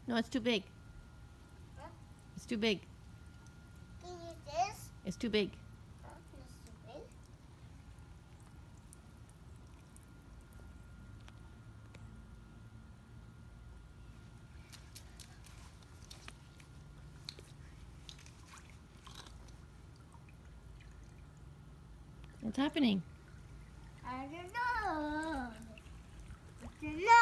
No, it's too big. Huh? It's too big. Can you use this? It's too big. Huh? This is big. What's happening? I don't know. I don't know.